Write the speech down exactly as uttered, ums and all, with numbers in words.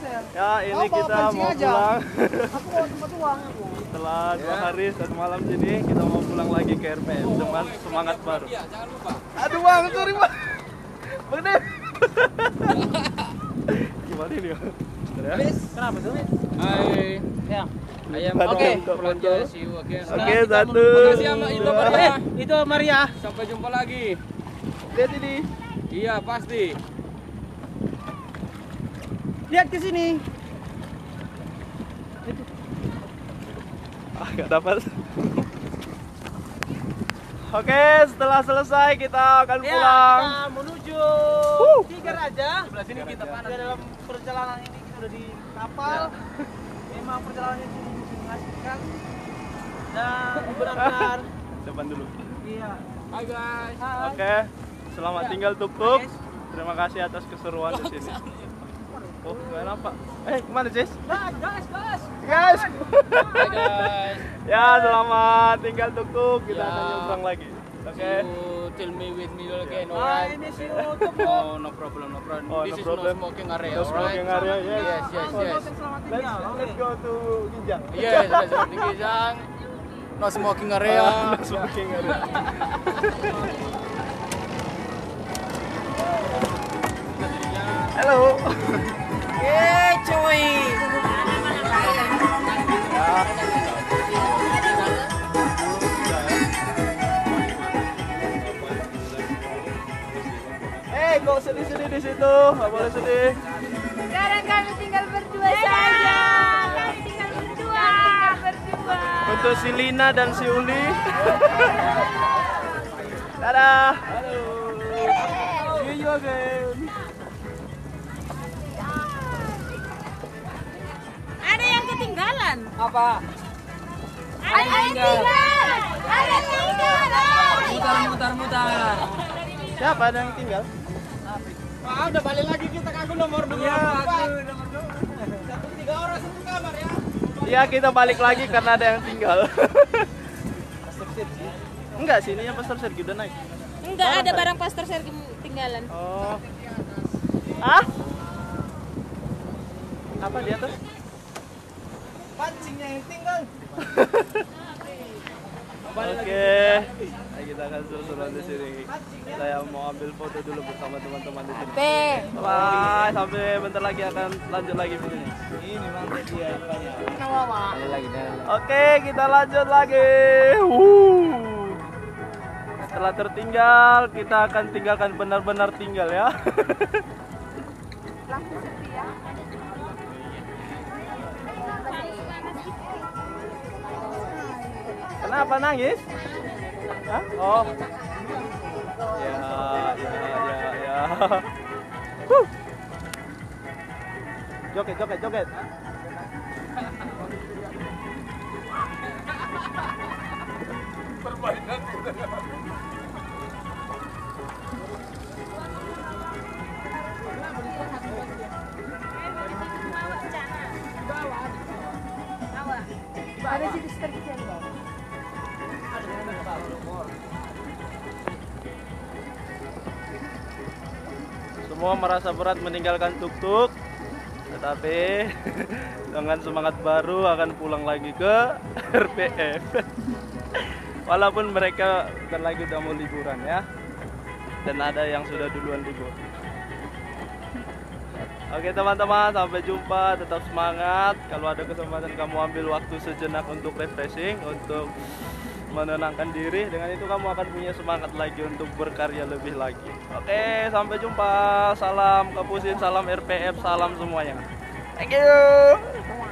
Ya, ini Apa, kita pancing mau aja. pulang. Aku mau tempat uang. Setelah dua hari satu malam sini, kita mau pulang lagi ke R P M dengan semangat baru. Jangan lupa. Aduh bang, sorry bang. Bang Dev. Gimana ini bang? Ya? Kenapa tuh? Hai. Ya. Ayam. Oke. Oke. Pulang aja, see you again. Oke, Nah, satu. Makasih sama itu dua. Maria. Itu Maria. Sampai jumpa lagi. Lihat ini. Iya, pasti. Lihat ke sini. Ah, nggak dapat. Oke, setelah selesai kita akan Ya, pulang. kita menuju Tiga Raja. Sebelah sini kita panas. Kita dalam perjalanan ini kita udah di kapal. Memang perjalanan ini mengasihkan dan benar-benar. Depan dulu. Iya. Hai guys. Hai. Oke, selamat Ya. tinggal Tuk-Tuk. Terima kasih atas keseruan di sini. Oh, kalian apa? Eh, kemana Jess? Gas, gas, gas. Guys. Hai guys. Ya, selamat tinggal Tuk-Tuk. Kita Ya. akan nyebrang lagi. Oke. You tell me with me again, Ah, alright? ini si Utup. Oh, no problem, no problem. Oh, This no is problem. no smoking area, No alright? smoking area, yes. Yes, yes, yes. Selamat Let's, tinggal. let's go to Ginjang. Yes, let's go to Gijang. No smoking area. Ah, no smoking area. Halo. Eh, cuy. Eh, kok sedih-sedih di situ? Nggak boleh sedih. Sekarang kami tinggal berdua saja. Kami tinggal berdua. Tinggal berdua. Untuk si Lina dan si Uli. Dadah. Halo. See you again. Ada yang ketinggalan. Apa? Ada yang tinggal. Ada yang tinggal. Mutar, mutar, mutar. Siapa ada yang tinggal? Ah, udah balik lagi kita ke aku nomor dua. Iya, aku nomor dua. Satu tiga orang satu kamar ya. Iya, kita balik lagi karena ada yang tinggal. Enggak sih, ini yang Pastor Sergi udah naik. Enggak ada barang pastor saya ketinggalan. Oh. Ah? Apa di atas? Pancingnya yang tinggal. Oke. Nah, kita akan seru-seruan di sini. Saya mau ambil foto dulu bersama teman-teman di sini. Bye. Sampai bentar lagi akan lanjut lagi videonya. Ini mantap dia ikannya. Oke, kita lanjut lagi. Wuh. Setelah tertinggal, kita akan tinggalkan benar-benar tinggal ya. Kenapa nangis? Hah? Oh. Ya, ya, ya, ya. Huh. Joget, joget, joget. Ada situ terkecil. Semua merasa berat meninggalkan Tuk-Tuk, tetapi dengan semangat baru akan pulang lagi ke R P M. Walaupun mereka bentar lagi udah mau liburan ya, dan ada yang sudah duluan libur. Oke teman-teman, sampai jumpa, tetap semangat. Kalau ada kesempatan kamu ambil waktu sejenak untuk refreshing, untuk menenangkan diri. Dengan itu kamu akan punya semangat lagi untuk berkarya lebih lagi. Oke, sampai jumpa. Salam Kapusin, salam R P M, salam semuanya. Thank you.